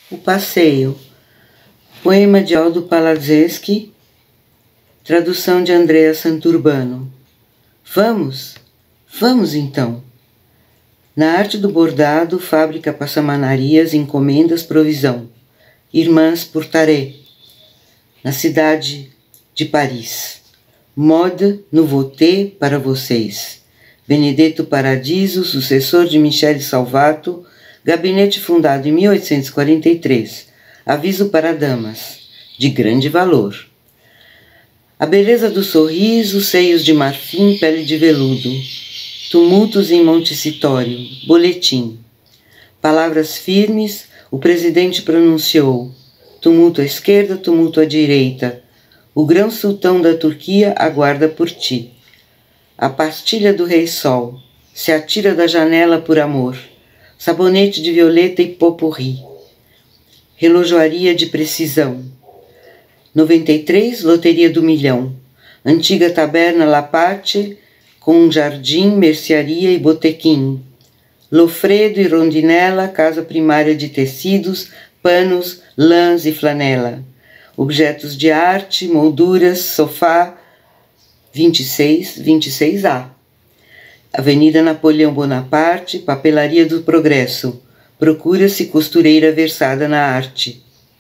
O Passeio, poema de Aldo Palazeski, tradução de Andrea Santurbano. Vamos então. Na arte do bordado, fábrica passamanarias, encomendas, provisão. Irmãs Portaré, na cidade de Paris. Mode nouveauté para vocês. Benedetto Paradiso, sucessor de Michele Salvato, gabinete fundado em 1843. Aviso para damas, de grande valor. A beleza do sorriso, seios de marfim, pele de veludo. Tumultos em Montecitorio, boletim. Palavras firmes, o presidente pronunciou. Tumulto à esquerda, tumulto à direita. O grão-sultão da Turquia aguarda por ti. A pastilha do Rei Sol se atira da janela por amor. Sabonete de violeta e pot-pourri. Relojoaria de precisão. 93, Loteria do Milhão. Antiga taberna Lapate, com jardim, mercearia e botequim. Lofredo e Rondinella, casa primária de tecidos, panos, lãs e flanela. Objetos de arte, molduras, sofá, 26A. Avenida Napoleão Bonaparte, Papelaria do Progresso. Procura-se costureira versada na arte.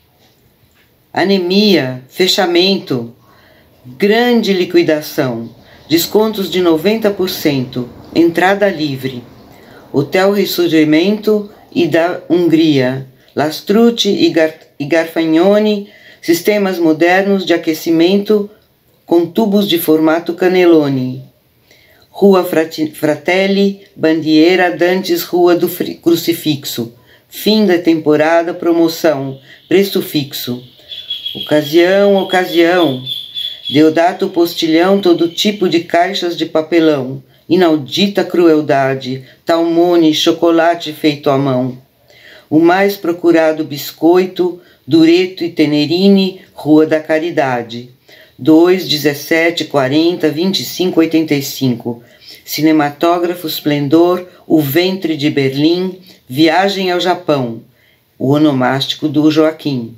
Anemia, fechamento, grande liquidação, descontos de 90%, entrada livre. Hotel Risorgimento e da Hungria, Lastrucci e Garfagnoni, sistemas modernos de aquecimento com tubos de formato cannelloni. Rua Fratelli Bandiera Dantes, Rua do Crucifixo. Fim da temporada, promoção, preço fixo. Ocasião. Deodato Postilhão, todo tipo de caixas de papelão. Inaudita crueldade, Talmone, chocolate feito à mão. O mais procurado biscoito, Dureto e Tenerini, Rua da Caridade. 2, 17, 40, 25, 85. Cinematógrafo Splendor, O Ventre de Berlim, Viagem ao Japão. O onomástico do Joaquim.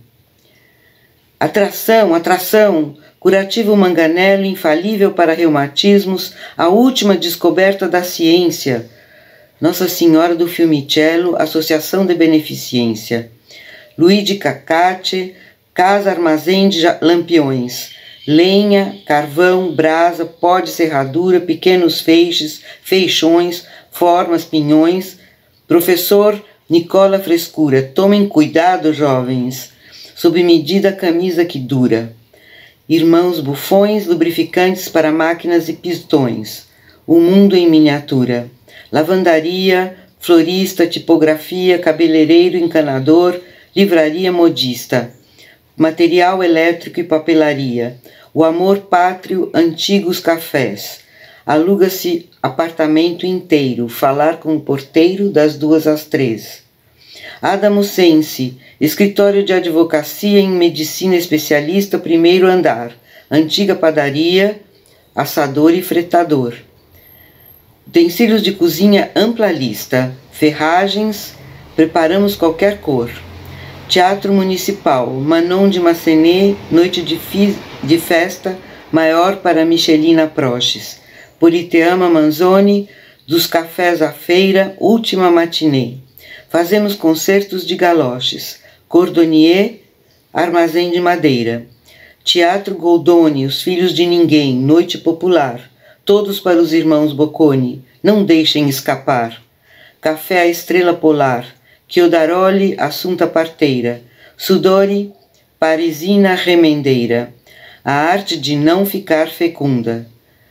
Atração, curativo manganelo infalível para reumatismos, a última descoberta da ciência. Nossa Senhora do Fiumicello, Associação de Beneficência. Luigi Cacate, Casa Armazém de Lampiões. Lenha, carvão, brasa, pó de serradura, pequenos feixes, feixões, formas, pinhões. Professor Nicola Frescura, tomem cuidado, jovens. Sob medida, camisa que dura. Irmãos bufões, lubrificantes para máquinas e pistões. O mundo em miniatura. Lavandaria, florista, tipografia, cabeleireiro, encanador, livraria modista. Material elétrico e papelaria. O amor pátrio, antigos cafés. Aluga-se apartamento inteiro, falar com o porteiro das 2 às 3. Adamo Sensi, escritório de advocacia em medicina especialista, primeiro andar. Antiga padaria, assador e fretador. Utensílios de cozinha, ampla lista. Ferragens, preparamos qualquer cor. Teatro Municipal, Manon de Massenet, noite de festa, maior para Michelina Proches. Politeama Manzoni, dos cafés à feira, última matinê. Fazemos concertos de galoches. Cordonnier, armazém de madeira. Teatro Goldoni, Os Filhos de Ninguém, noite popular. Todos para os irmãos Bocconi, não deixem escapar. Café à Estrela Polar. Chiodaroli, Assunta Parteira. Sudori, Parisina Remendeira. A arte de não ficar fecunda.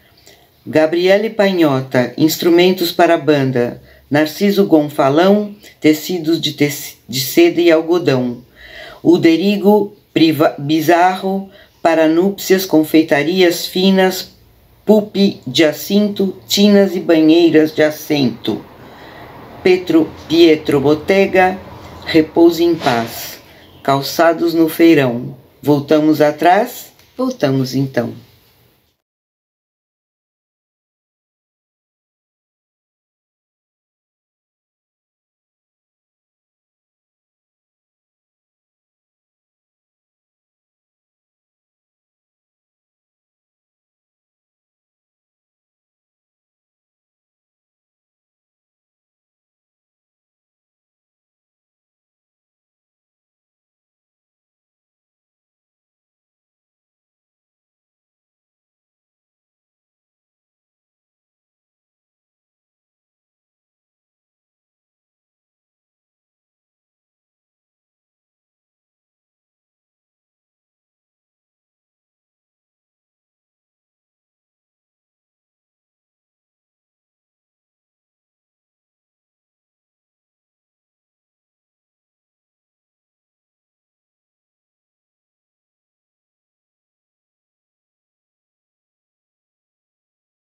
Gabriele Pagnota, instrumentos para banda. Narciso Gonfalão, tecidos de seda e algodão. Uderigo Bizarro, para núpcias, confeitarias finas, pupi de assinto, tinas e banheiras de assento. Pietro Bottega, Repouso em Paz. Calçados no feirão. Voltamos atrás? Voltamos então.